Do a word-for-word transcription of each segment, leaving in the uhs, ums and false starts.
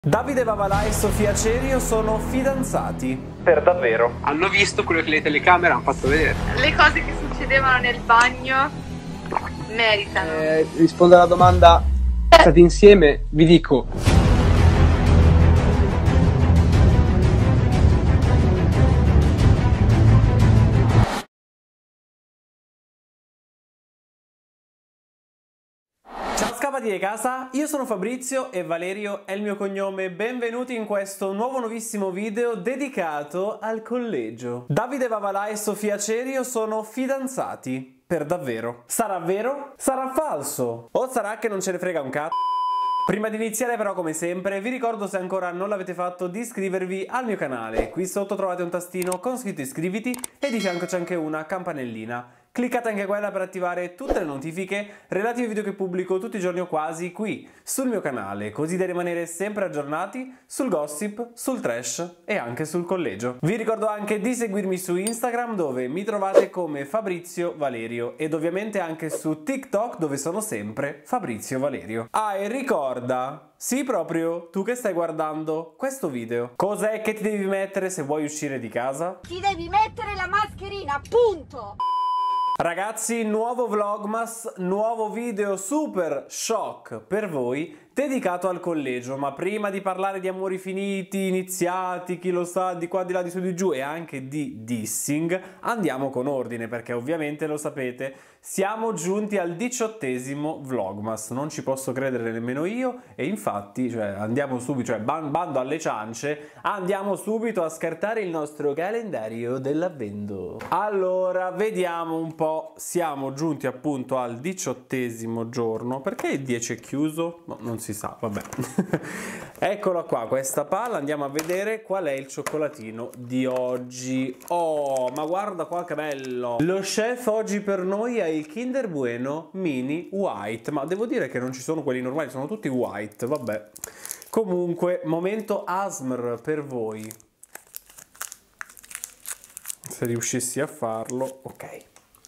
Davide Vavalà e Sofia Cerio sono fidanzati. Per davvero. Hanno visto quello che le telecamere hanno fatto vedere. Le cose che succedevano nel bagno meritano. Eh, rispondo alla domanda, state insieme, vi dico. Ciao scapati di casa, io sono Fabrizio e Valerio è il mio cognome. Benvenuti in questo nuovo nuovissimo video dedicato al collegio. Davide Vavalà e Sofia Cerio sono fidanzati. Per davvero. Sarà vero? Sarà falso? O sarà che non ce ne frega un cazzo? Prima di iniziare però, come sempre, vi ricordo, se ancora non l'avete fatto, di iscrivervi al mio canale. Qui sotto trovate un tastino con scritto iscriviti e di fianco c'è anche una campanellina. Cliccate anche quella per attivare tutte le notifiche relative ai video che pubblico tutti i giorni o quasi qui sul mio canale, così da rimanere sempre aggiornati sul gossip, sul trash e anche sul collegio. Vi ricordo anche di seguirmi su Instagram, dove mi trovate come Fabrizio Valerio, ed ovviamente anche su TikTok, dove sono sempre Fabrizio Valerio. Ah, e ricorda, sì, proprio tu che stai guardando questo video, cos'è che ti devi mettere se vuoi uscire di casa? Ti devi mettere la mascherina, punto! Ragazzi, nuovo vlogmas, nuovo video super shock per voi dedicato al collegio. Ma prima di parlare di amori finiti, iniziati, chi lo sa, di qua, di là, di su, di giù e anche di dissing, andiamo con ordine, perché ovviamente lo sapete, siamo giunti al diciottesimo vlogmas. Non ci posso credere nemmeno io, e infatti, cioè, andiamo subito, cioè bando alle ciance, andiamo subito a scartare il nostro calendario dell'avvento. Allora, vediamo un po', siamo giunti appunto al diciottesimo giorno. Perché il dieci è chiuso? No, non si sa, vabbè. Eccola qua, questa palla, andiamo a vedere qual è il cioccolatino di oggi. Oh, ma guarda qua che bello! Lo chef oggi per noi è il Kinder Bueno Mini White, ma devo dire che non ci sono quelli normali, sono tutti white, vabbè. Comunque, momento A S M R per voi. Se riuscissi a farlo, ok.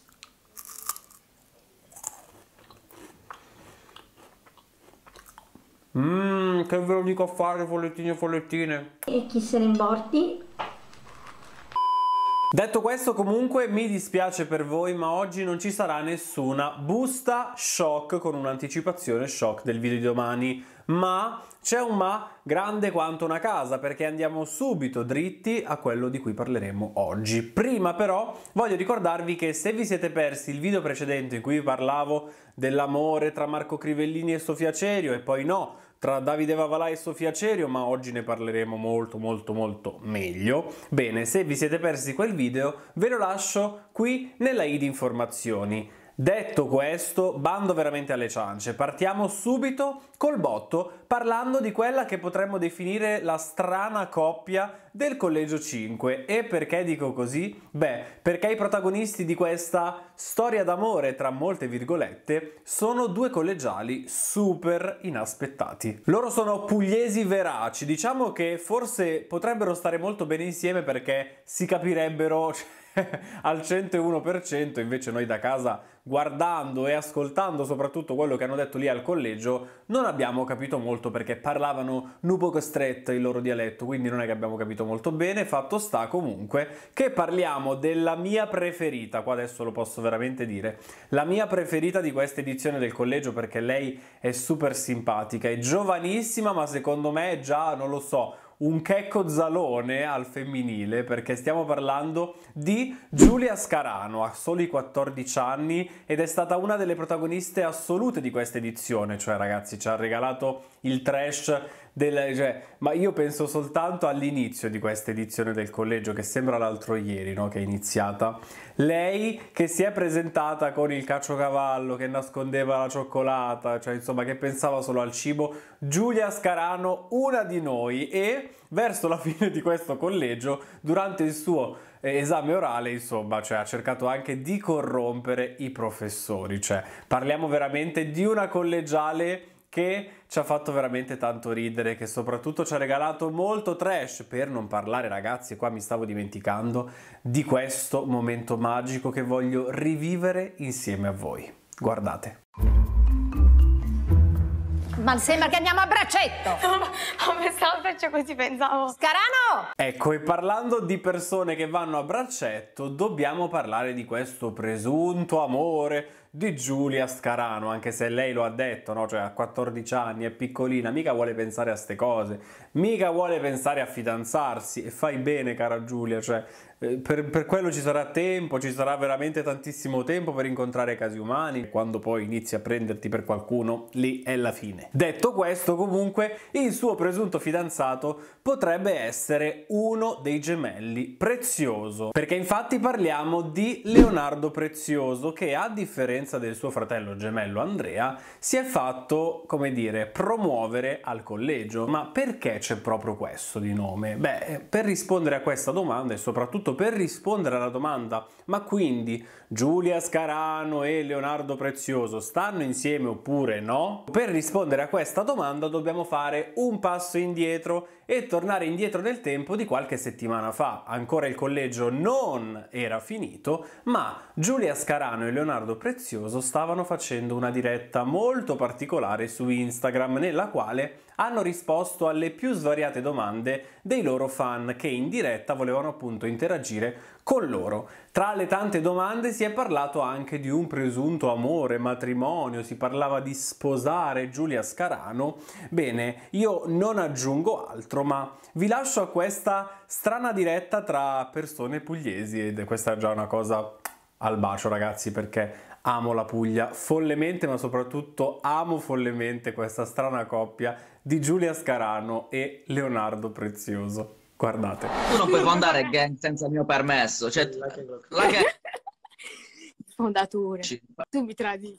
Mmm, che ve lo dico a fare, follettini e follettine. E chi se ne importi? Detto questo, comunque mi dispiace per voi, ma oggi non ci sarà nessuna busta shock con un'anticipazione shock del video di domani. Ma c'è un ma grande quanto una casa, perché andiamo subito dritti a quello di cui parleremo oggi. Prima però voglio ricordarvi che se vi siete persi il video precedente in cui vi parlavo dell'amore tra Marco Crivellini e Sofia Cerio, e poi no, tra Davide Vavalà e Sofia Cerio, ma oggi ne parleremo molto molto molto meglio. Bene, se vi siete persi quel video ve lo lascio qui nella i di informazioni. Detto questo, bando veramente alle ciance, partiamo subito col botto parlando di quella che potremmo definire la strana coppia del Collegio cinque. E perché dico così? Beh, perché i protagonisti di questa storia d'amore, tra molte virgolette, sono due collegiali super inaspettati. Loro sono pugliesi veraci, diciamo che forse potrebbero stare molto bene insieme perché si capirebbero al centouno per cento, invece noi da casa, guardando e ascoltando soprattutto quello che hanno detto lì al collegio, non abbiamo capito molto, perché parlavano un poco stretto il loro dialetto, quindi non è che abbiamo capito molto bene. Fatto sta comunque che parliamo della mia preferita, qua adesso lo posso veramente dire, la mia preferita di questa edizione del collegio, perché lei è super simpatica, è giovanissima, ma secondo me è già, non lo so, un checco zalone al femminile, perché stiamo parlando di Giulia Scarano, ha soli quattordici anni ed è stata una delle protagoniste assolute di questa edizione. Cioè ragazzi, ci ha regalato il trash del, cioè, ma io penso soltanto all'inizio di questa edizione del collegio, che sembra l'altro ieri, no? Che è iniziata. Lei che si è presentata con il caciocavallo, che nascondeva la cioccolata, cioè insomma che pensava solo al cibo. Giulia Scarano, una di noi. E verso la fine di questo collegio, durante il suo eh, esame orale, insomma, cioè ha cercato anche di corrompere i professori. Cioè parliamo veramente di una collegiale che ci ha fatto veramente tanto ridere, che soprattutto ci ha regalato molto trash, per non parlare, ragazzi, qua mi stavo dimenticando, di questo momento magico che voglio rivivere insieme a voi. Guardate. ma sembra che andiamo a braccetto. No, ma ho pensato perciò così pensavo. Scarano! Ecco, e parlando di persone che vanno a braccetto, dobbiamo parlare di questo presunto amore di Giulia Scarano, anche se lei lo ha detto, no? Cioè ha quattordici anni, è piccolina, mica vuole pensare a ste cose, mica vuole pensare a fidanzarsi, e fai bene, cara Giulia, cioè eh, per, per quello ci sarà tempo, ci sarà veramente tantissimo tempo per incontrare casi umani, quando poi inizi a prenderti per qualcuno, lì è la fine. Detto questo, comunque, il suo presunto fidanzato potrebbe essere uno dei gemelli Prezioso, perché infatti parliamo di Leonardo Prezioso, che a differenza del suo fratello gemello Andrea si è fatto, come dire, promuovere al collegio. Ma perché c'è proprio questo di nome? Beh, per rispondere a questa domanda e soprattutto per rispondere alla domanda ma quindi Giulia Scarano e Leonardo Prezioso stanno insieme oppure no? Per rispondere a questa domanda dobbiamo fare un passo indietro e tornare indietro nel tempo di qualche settimana fa. Ancora il collegio non era finito, ma Giulia Scarano e Leonardo Prezioso stavano facendo una diretta molto particolare su Instagram, nella quale hanno risposto alle più svariate domande dei loro fan che in diretta volevano appunto interagire con loro. Tra le tante domande si è parlato anche di un presunto amore, matrimonio, si parlava di sposare Giulia Scarano. Bene, io non aggiungo altro, ma vi lascio a questa strana diretta tra persone pugliesi, ed questa è già una cosa al bacio, ragazzi, perché amo la Puglia follemente, ma soprattutto amo follemente questa strana coppia di Giulia Scarano e Leonardo Prezioso. Guardate. Tu non puoi fondare il gang senza il mio permesso. Cioè, la gang... Fondatore. Tu mi tradisci.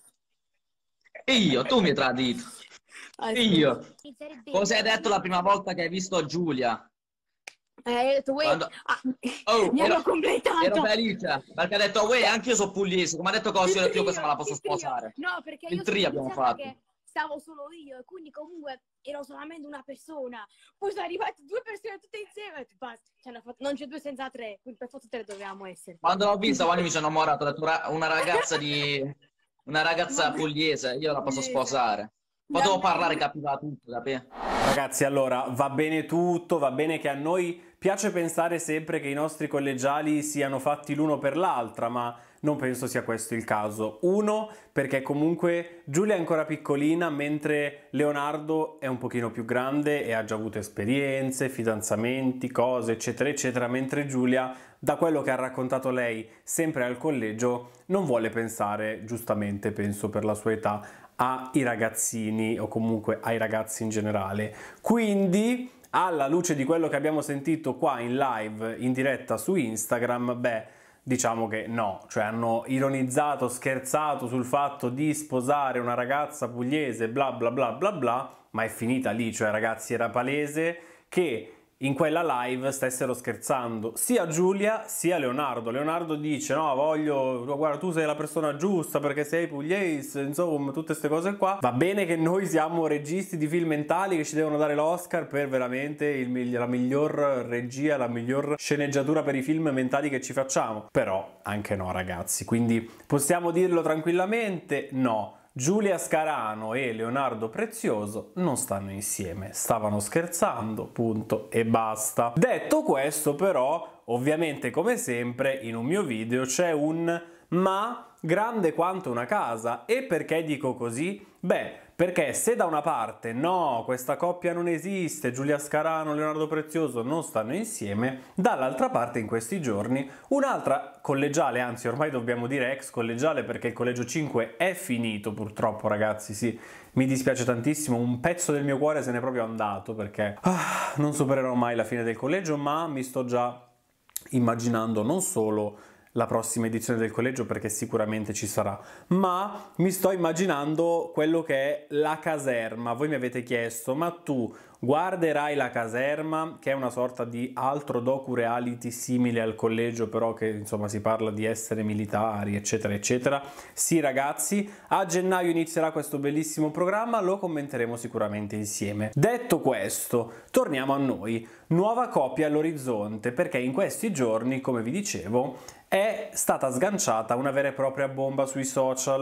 Io, tu mi hai tradito. Ah, Io. Cosa hai detto la prima volta che hai visto Giulia? Eh, hai detto, uè, Quando... ah, oh, mi ero, hanno completato. ero felice, perché ha detto, uè, anche io sono pugliese. Come ha detto così, ho detto, io questa me la posso sposare. No, perché Il io tri abbiamo fatto. Che stavo solo io, e quindi comunque ero solamente una persona. Poi sono arrivate due persone tutte insieme e basta. Ci hanno fatto... Non c'è due senza tre, quindi per forza tre dovevamo essere. Quando l'ho vista, quando mi sono innamorato, ho detto, una ragazza di... una ragazza pugliese, io la posso sposare. Potevo parlare, capiva tutto, capi? Ragazzi, allora, va bene tutto, va bene che a noi piace pensare sempre che i nostri collegiali siano fatti l'uno per l'altra, ma non penso sia questo il caso. Uno, perché comunque Giulia è ancora piccolina, mentre Leonardo è un pochino più grande e ha già avuto esperienze, fidanzamenti, cose, eccetera, eccetera, mentre Giulia, da quello che ha raccontato lei sempre al collegio, non vuole pensare, giustamente penso per la sua età, ai ragazzini o comunque ai ragazzi in generale. Quindi, alla luce di quello che abbiamo sentito qua in live, in diretta su Instagram, beh, diciamo che no, cioè hanno ironizzato, scherzato sul fatto di sposare una ragazza pugliese, bla bla bla bla bla, ma è finita lì, cioè ragazzi, era palese che in quella live stessero scherzando sia Giulia sia Leonardo. Leonardo dice no, voglio, guarda, tu sei la persona giusta perché sei pugliese, insomma, tutte queste cose qua. Va bene che noi siamo registi di film mentali che ci devono dare l'Oscar per veramente il, la miglior regia, la miglior sceneggiatura per i film mentali che ci facciamo, però anche no, ragazzi, quindi possiamo dirlo tranquillamente, no. Giulia Scarano e Leonardo Prezioso non stanno insieme, stavano scherzando, punto e basta. Detto questo, però, ovviamente come sempre in un mio video c'è un ma grande quanto una casa. E perché dico così? Beh, perché se da una parte no, questa coppia non esiste, Giulia Scarano e Leonardo Prezioso non stanno insieme, dall'altra parte in questi giorni un'altra collegiale, anzi ormai dobbiamo dire ex collegiale perché il collegio cinque è finito purtroppo, ragazzi, sì, mi dispiace tantissimo, un pezzo del mio cuore se n'è proprio andato perché ah, non supererò mai la fine del collegio, ma mi sto già immaginando non solo la prossima edizione del collegio perché sicuramente ci sarà, ma mi sto immaginando quello che è la caserma. Voi mi avete chiesto, ma tu guarderai la caserma, che è una sorta di altro docu-reality simile al collegio, però che insomma si parla di essere militari, eccetera, eccetera. Sì, ragazzi, a gennaio inizierà questo bellissimo programma, lo commenteremo sicuramente insieme. Detto questo, torniamo a noi. Nuova coppia all'orizzonte, perché in questi giorni, come vi dicevo, è stata sganciata una vera e propria bomba sui social,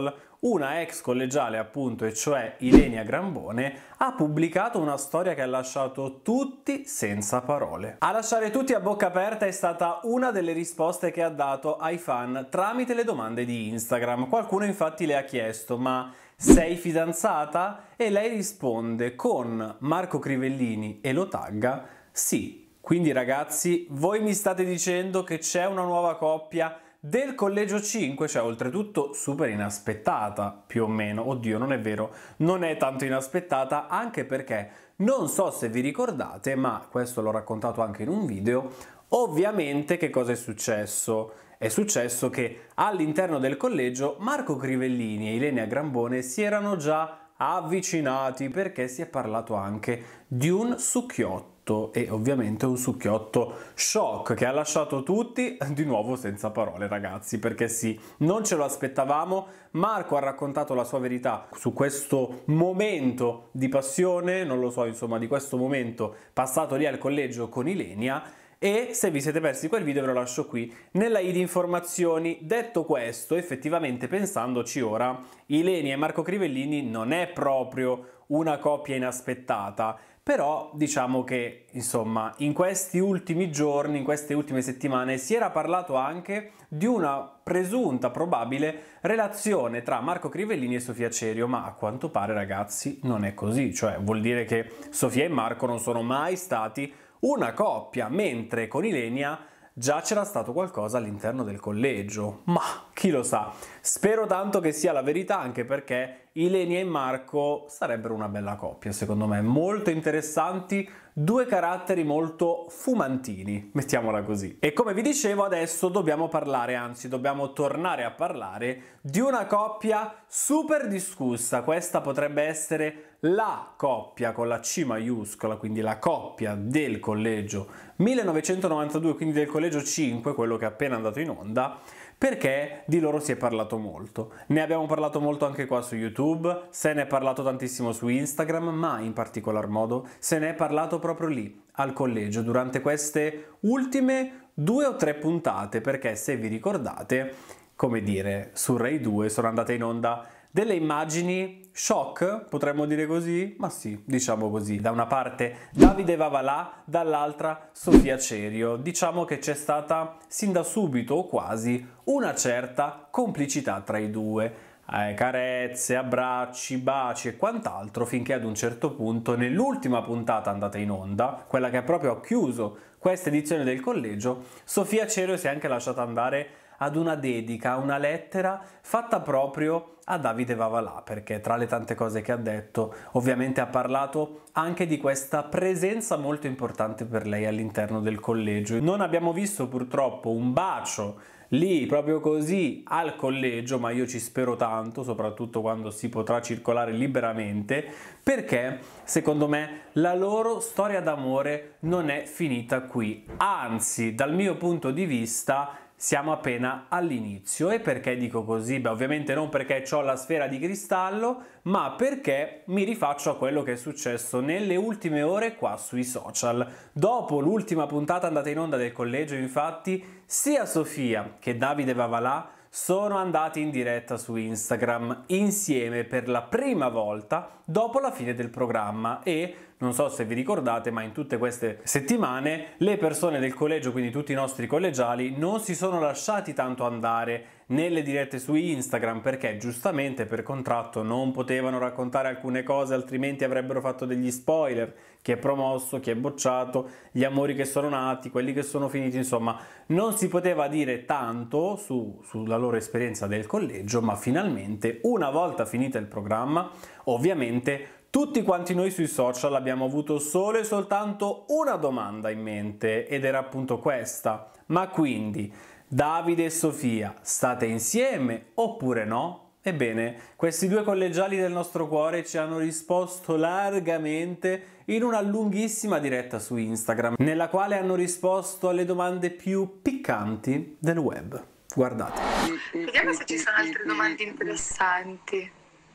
una ex collegiale appunto, e cioè Ilenia Grambone, ha pubblicato una storia che ha lasciato tutti senza parole. A lasciare tutti a bocca aperta è stata una delle risposte che ha dato ai fan tramite le domande di Instagram. Qualcuno infatti le ha chiesto: ma sei fidanzata? E lei risponde con Marco Crivellini e lo tagga: sì. Quindi ragazzi, voi mi state dicendo che c'è una nuova coppia del Collegio cinque, cioè oltretutto super inaspettata, più o meno. Oddio, non è vero, non è tanto inaspettata, anche perché non so se vi ricordate, ma questo l'ho raccontato anche in un video. Ovviamente che cosa è successo? È successo che all'interno del collegio Marco Crivellini e Ilenia Grambone si erano già avvicinati, perché si è parlato anche di un succhiotto, e ovviamente un succhiotto shock che ha lasciato tutti di nuovo senza parole, ragazzi, perché sì, non ce lo aspettavamo. Marco ha raccontato la sua verità su questo momento di passione, non lo so, insomma, di questo momento passato lì al collegio con Ilenia. E se vi siete persi quel video ve lo lascio qui nella i di informazioni. Detto questo, effettivamente pensandoci ora, Ilenia e Marco Crivellini non è proprio una coppia inaspettata, però diciamo che insomma in questi ultimi giorni, in queste ultime settimane si era parlato anche di una presunta, probabile relazione tra Marco Crivellini e Sofia Cerio, ma a quanto pare, ragazzi, non è così. Cioè vuol dire che Sofia e Marco non sono mai stati una coppia, mentre con Ilenia già c'era stato qualcosa all'interno del collegio. Ma chi lo sa? Spero tanto che sia la verità, anche perché Ilenia e Marco sarebbero una bella coppia, secondo me, molto interessanti, due caratteri molto fumantini, mettiamola così. E come vi dicevo, adesso dobbiamo parlare, anzi dobbiamo tornare a parlare di una coppia super discussa. Questa potrebbe essere la coppia con la C maiuscola, quindi la coppia del collegio millenovecentonovantadue, quindi del collegio cinque, quello che è appena andato in onda, perché di loro si è parlato molto. Ne abbiamo parlato molto anche qua su YouTube, se ne è parlato tantissimo su Instagram, ma in particolar modo se ne è parlato proprio lì, al collegio, durante queste ultime due o tre puntate, perché se vi ricordate, come dire, su Rai due sono andate in onda delle immagini shock, potremmo dire così? Ma sì, diciamo così. Da una parte Davide Vavalà, dall'altra Sofia Cerio. Diciamo che c'è stata, sin da subito o quasi, una certa complicità tra i due. Eh, carezze, abbracci, baci e quant'altro, finché ad un certo punto, nell'ultima puntata andata in onda, quella che ha proprio chiuso questa edizione del collegio, Sofia Cerio si è anche lasciata andare ad una dedica, una lettera fatta proprio a Davide Vavalà, perché tra le tante cose che ha detto, ovviamente ha parlato anche di questa presenza molto importante per lei all'interno del collegio. Non abbiamo visto purtroppo un bacio lì proprio così al collegio, ma io ci spero tanto, soprattutto quando si potrà circolare liberamente, perché secondo me la loro storia d'amore non è finita qui, anzi dal mio punto di vista siamo appena all'inizio. E perché dico così? Beh, ovviamente non perché ho la sfera di cristallo, ma perché mi rifaccio a quello che è successo nelle ultime ore qua sui social. Dopo l'ultima puntata andata in onda del collegio, infatti, sia Sofia che Davide Vavalà sono andati in diretta su Instagram insieme per la prima volta dopo la fine del programma. E non so se vi ricordate, ma in tutte queste settimane le persone del collegio, quindi tutti i nostri collegiali, non si sono lasciati tanto andare nelle dirette su Instagram, perché giustamente per contratto non potevano raccontare alcune cose, altrimenti avrebbero fatto degli spoiler: chi è promosso, chi è bocciato, gli amori che sono nati, quelli che sono finiti, insomma non si poteva dire tanto su, sulla loro esperienza del collegio. Ma finalmente, una volta finita il programma, ovviamente tutti quanti noi sui social abbiamo avuto solo e soltanto una domanda in mente, ed era appunto questa: ma quindi Davide e Sofia state insieme oppure no? Ebbene, questi due collegiali del nostro cuore ci hanno risposto largamente in una lunghissima diretta su Instagram, nella quale hanno risposto alle domande più piccanti del web. Guardate. Vediamo se ci sono altre domande interessanti.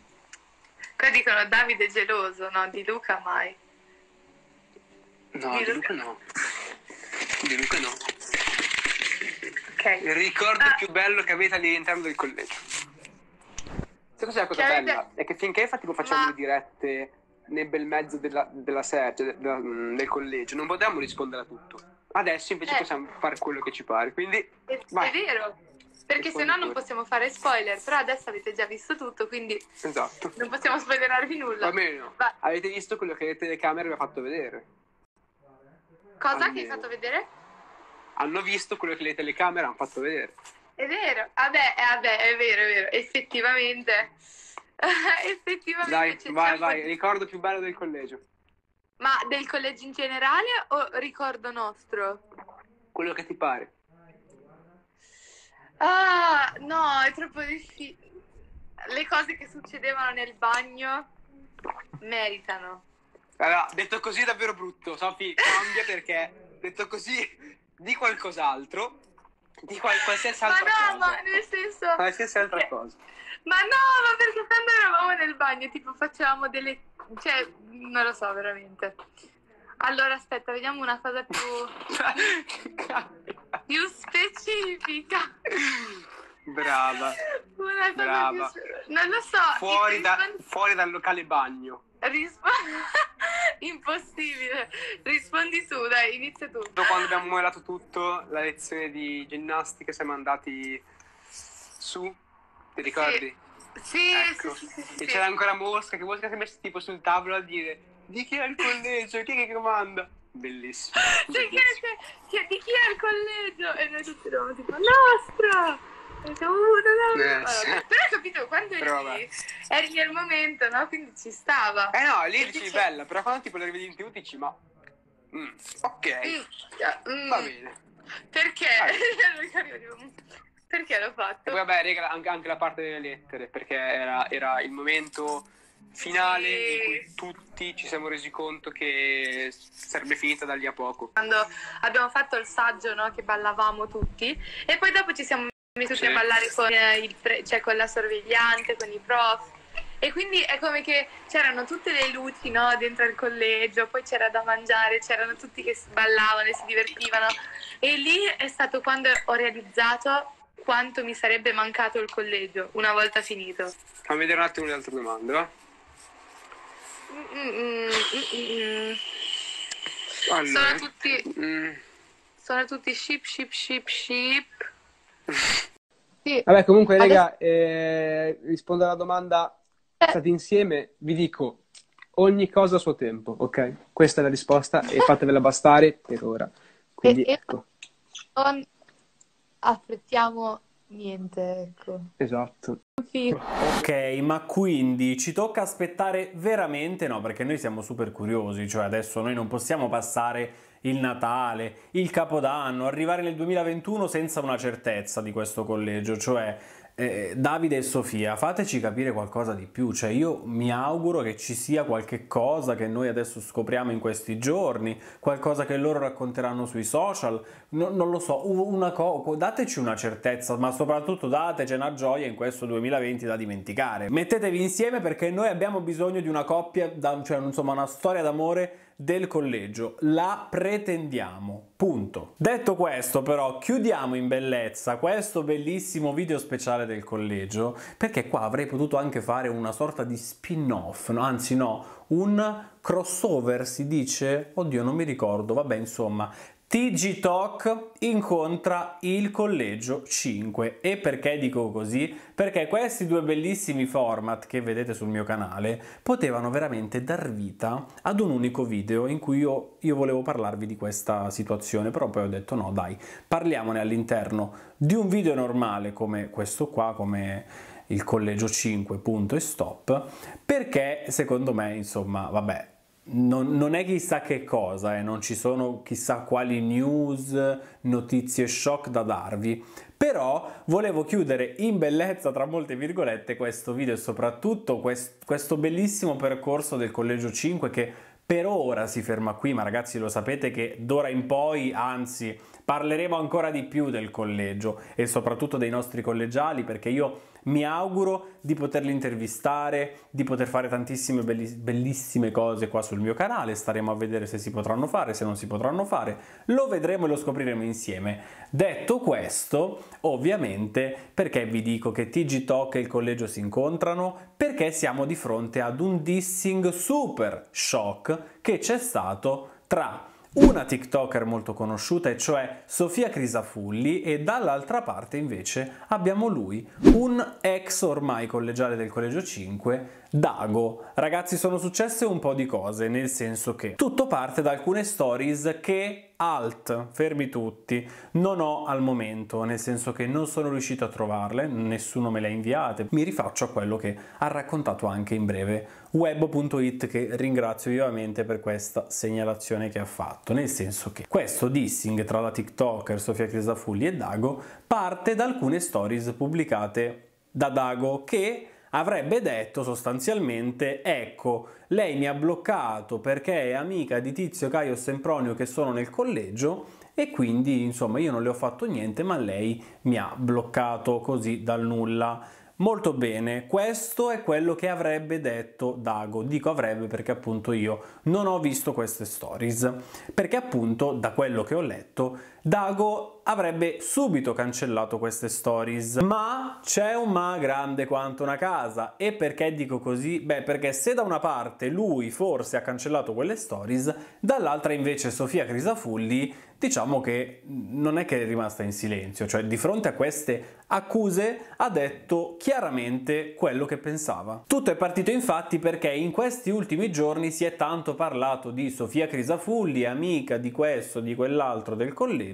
Qua dicono Davide è geloso, no? Di Luca mai. No, di, di Luca no. Di Luca no. Ok. Il ricordo ah. più bello che avete all'interno del collegio. Tu cos'è la cosa Che bella? avete- È che finché infatti facciamo Ma- le dirette nel bel mezzo della, della serie, cioè della- mm, del collegio, non potevamo rispondere a tutto. Adesso invece Eh. possiamo fare quello che ci pare, quindi È, vai. è vero, perché se Rispondi no non pure. possiamo fare spoiler, però adesso avete già visto tutto, quindi Esatto. non possiamo spoilerarvi nulla. Va bene. Vai. Avete visto quello che le telecamere vi ha fatto vedere? Cosa che hai Almeno. fatto vedere? Hanno visto quello che le telecamere hanno fatto vedere. È vero, vabbè, eh, vabbè, è vero, è vero, effettivamente. Effettivamente Dai, c'è- c'è vai, un po' vai, di- ricordo più bello del collegio. Ma del collegio in generale o ricordo nostro? Quello che ti pare. Ah, no, è troppo difficile. Le cose che succedevano nel bagno meritano. Allora, detto così è davvero brutto, Sofi, cambia perché detto così di qualcos'altro, di qual- qualsiasi Ma altra no, cosa. ma nel senso... Qualsiasi altra che- cosa. Ma no, ma perché quando eravamo nel bagno, tipo, facevamo delle... Cioè, non lo so, veramente. Allora, aspetta, vediamo una cosa più, più specifica. Brava. Una cosa Brava. più... Non lo so. Fuori, da- rispondi- fuori dal locale bagno. rispo- Impossibile. Rispondi tu, dai, inizia tu. Quando abbiamo mollato tutto, la lezione di ginnastica, siamo andati su, ti ricordi? Sì, Ecco. sì, sì, sì, E sì. c'era ancora Mosca, che Mosca si è messo tipo sul tavolo a dire di chi è il collegio, chi è che comanda? Bellissimo. Sì, che, Bellissimo. che- di chi è il collegio? E noi tutti eravamo tipo, nostro! E dicevo, "Uh, no, no, no". Eh, sì. Allora, però ho capito, quando eri, Però vabbè. eri nel momento, no? Quindi ci stava. Eh no, lì E dici dice- bella, però quando tipo le rivedi in più dici ma... Mm, ok, Mm, mm, va bene. Perché? Vai. Perché l'ho E fatto? poi vabbè, raga, anche, anche la parte delle lettere, perché era, era il momento finale Sì. in cui tutti ci siamo resi conto che sarebbe finita da lì a poco. Quando abbiamo fatto il saggio, no? Che ballavamo tutti. E poi dopo ci siamo messi tutti Sì. a ballare con, eh, il pre- cioè con la sorvegliante, con i prof. E quindi è come che c'erano tutte le luci, no, dentro il collegio, poi c'era da mangiare, c'erano tutti che si ballavano e si divertivano. E lì è stato quando ho realizzato quanto mi sarebbe mancato il collegio una volta finito. Fammi vedere un attimo le altre domande, va? Mm, mm, mm, mm, mm. Allora, Sono tutti, mm, sono tutti ship, ship, ship, ship. Sì. Vabbè, comunque, Adesso- raga, eh, rispondo alla domanda. State insieme, vi dico ogni cosa a suo tempo, ok? Questa è la risposta e fatevela bastare per ora. Quindi, E- e- ecco, Non affrettiamo niente, ecco. esatto. Ok, ma quindi ci tocca aspettare veramente? No, perché noi siamo super curiosi, cioè adesso noi non possiamo passare il Natale, il Capodanno, arrivare nel duemilaventuno senza una certezza di questo collegio, cioè eh, Davide e Sofia, fateci capire qualcosa di più, cioè io mi auguro che ci sia qualche cosa che noi adesso scopriamo in questi giorni, qualcosa che loro racconteranno sui social, no, non lo so, una co- dateci una certezza, ma soprattutto dateci una gioia in questo duemilaventi da dimenticare. Mettetevi insieme perché noi abbiamo bisogno di una coppia, da, cioè insomma una storia d'amore del collegio, la pretendiamo, punto. Detto questo però chiudiamo in bellezza questo bellissimo video speciale del collegio, perché qua avrei potuto anche fare una sorta di spin-off, no? Anzi no, un crossover si dice, oddio non mi ricordo, vabbè insomma, T G Talk incontra il collegio cinque. E perché dico così? Perché questi due bellissimi format che vedete sul mio canale potevano veramente dar vita ad un unico video in cui io, io volevo parlarvi di questa situazione, però poi ho detto no dai, parliamone all'interno di un video normale come questo qua, come il collegio cinque punto e stop, perché secondo me insomma vabbè, Non, non è chissà che cosa, eh, non ci sono chissà quali news, notizie shock da darvi, però volevo chiudere in bellezza, tra molte virgolette, questo video e soprattutto quest, questo bellissimo percorso del collegio cinque che per ora si ferma qui, ma ragazzi lo sapete che d'ora in poi, anzi parleremo ancora di più del collegio e soprattutto dei nostri collegiali, perché io mi auguro di poterli intervistare, di poter fare tantissime bellissime cose qua sul mio canale. Staremo a vedere se si potranno fare, se non si potranno fare, lo vedremo e lo scopriremo insieme. Detto questo, ovviamente, perché vi dico che T G Talk e il collegio si incontrano? Perché siamo di fronte ad un dissing super shock che c'è stato tra una TikToker molto conosciuta, e cioè Sofia Crisafulli, e dall'altra parte invece abbiamo lui, un ex ormai collegiale del Collegio cinque, Dago. Ragazzi, sono successe un po' di cose, nel senso che tutto parte da alcune stories che, alt, fermi tutti, non ho al momento, nel senso che non sono riuscito a trovarle, nessuno me le ha inviate. Mi rifaccio a quello che ha raccontato anche in breve Webbo punto it, che ringrazio vivamente per questa segnalazione che ha fatto, nel senso che questo dissing tra la TikToker Sofia Crisafulli e Dago parte da alcune stories pubblicate da Dago, che avrebbe detto sostanzialmente: ecco, lei mi ha bloccato perché è amica di Tizio, Caio e Sempronio che sono nel collegio, e quindi insomma io non le ho fatto niente, ma lei mi ha bloccato così dal nulla. Molto bene, questo è quello che avrebbe detto Dago. Dico avrebbe perché appunto io non ho visto queste stories, perché appunto da quello che ho letto Dago avrebbe subito cancellato queste stories. Ma c'è un ma grande quanto una casa. E perché dico così? Beh, perché se da una parte lui forse ha cancellato quelle stories, dall'altra invece Sofia Crisafulli, diciamo che non è che è rimasta in silenzio, cioè di fronte a queste accuse ha detto chiaramente quello che pensava. Tutto è partito infatti perché in questi ultimi giorni si è tanto parlato di Sofia Crisafulli, amica di questo, di quell'altro del collegio,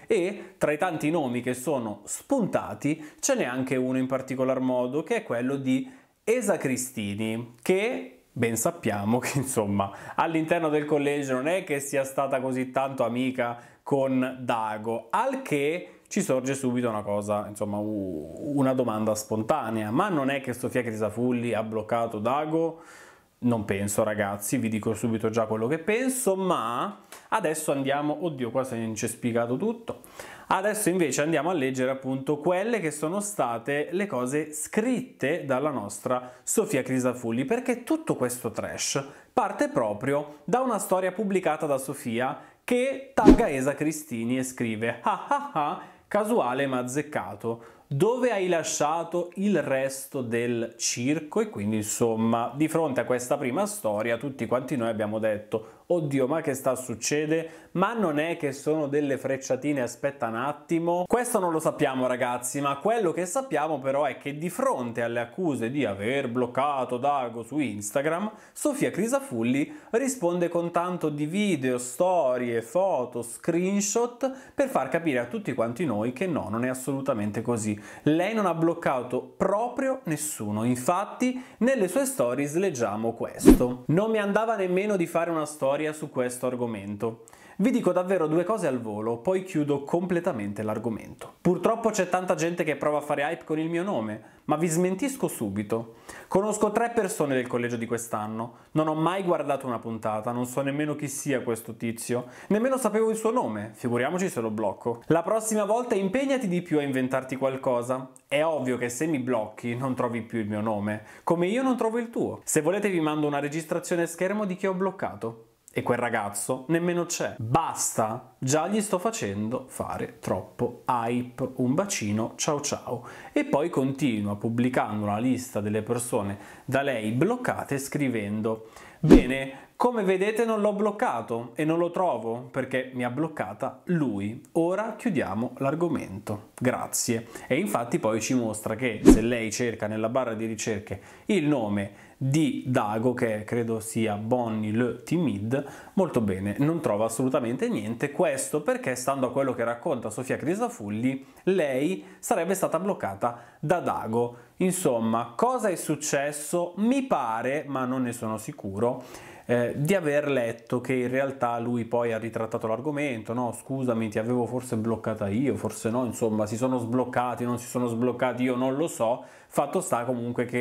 e tra i tanti nomi che sono spuntati ce n'è anche uno in particolar modo, che è quello di Esa Cristini, che ben sappiamo che insomma all'interno del collegio non è che sia stata così tanto amica con Dago, al che ci sorge subito una cosa, insomma una domanda spontanea: ma non è che Sofia Crisafulli ha bloccato Dago? Non penso, ragazzi, vi dico subito già quello che penso, ma adesso andiamo, oddio qua si è incespicato tutto, adesso invece andiamo a leggere appunto quelle che sono state le cose scritte dalla nostra Sofia Crisafulli, perché tutto questo trash parte proprio da una storia pubblicata da Sofia che tagga Esa Cristini e scrive: ah ah ah, casuale ma azzeccato, dove hai lasciato il resto del circo? E quindi insomma di fronte a questa prima storia tutti quanti noi abbiamo detto: oddio, ma che sta a succedere? Ma non è che sono delle frecciatine? Aspetta un attimo. Questo non lo sappiamo, ragazzi, ma quello che sappiamo però è che di fronte alle accuse di aver bloccato Dago su Instagram, Sofia Crisafulli risponde con tanto di video, storie, foto, screenshot per far capire a tutti quanti noi che no, non è assolutamente così. Lei non ha bloccato proprio nessuno. Infatti nelle sue stories leggiamo questo: non mi andava nemmeno di fare una storia su questo argomento. Vi dico davvero due cose al volo, poi chiudo completamente l'argomento. Purtroppo c'è tanta gente che prova a fare hype con il mio nome, ma vi smentisco subito. Conosco tre persone del collegio di quest'anno, non ho mai guardato una puntata, non so nemmeno chi sia questo tizio, nemmeno sapevo il suo nome, figuriamoci se lo blocco. La prossima volta impegnati di più a inventarti qualcosa. È ovvio che se mi blocchi non trovi più il mio nome, come io non trovo il tuo. Se volete vi mando una registrazione a schermo di chi ho bloccato. E quel ragazzo nemmeno c'è. Basta, già gli sto facendo fare troppo hype. Un bacino, ciao ciao. E poi continua pubblicando una lista delle persone da lei bloccate scrivendo: bene, come vedete non l'ho bloccato e non lo trovo perché mi ha bloccata lui. Ora chiudiamo l'argomento. Grazie. E infatti poi ci mostra che se lei cerca nella barra di ricerche il nome di Dago, che credo sia Bonnie le Timide, molto bene, non trova assolutamente niente. Questo perché, stando a quello che racconta Sofia Crisafulli, lei sarebbe stata bloccata da Dago. Insomma, cosa è successo? Mi pare, ma non ne sono sicuro, eh, di aver letto che in realtà lui poi ha ritrattato l'argomento: no, scusami, ti avevo forse bloccata io, forse no, insomma, si sono sbloccati, non si sono sbloccati, io non lo so. Fatto sta comunque che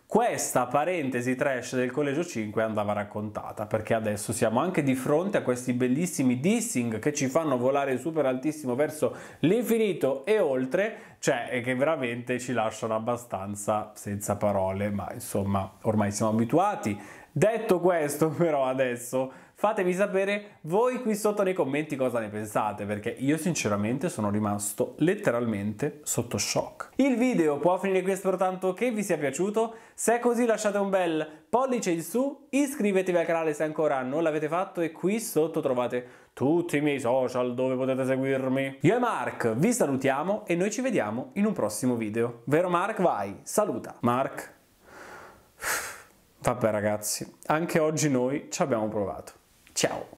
questa parentesi trash del Collegio cinque andava raccontata, perché adesso siamo anche di fronte a questi bellissimi dissing che ci fanno volare super altissimo verso l'infinito e oltre, cioè che veramente ci lasciano abbastanza senza parole, ma insomma ormai siamo abituati. Detto questo, però, adesso fatemi sapere voi qui sotto nei commenti cosa ne pensate, perché io sinceramente sono rimasto letteralmente sotto shock. Il video può finire qui, spero tanto che vi sia piaciuto. Se è così lasciate un bel pollice in su, iscrivetevi al canale se ancora non l'avete fatto e qui sotto trovate tutti i miei social dove potete seguirmi. Io e Mark vi salutiamo e noi ci vediamo in un prossimo video. Vero Mark? Vai, saluta. Mark? Vabbè ragazzi, anche oggi noi ci abbiamo provato. Ciao!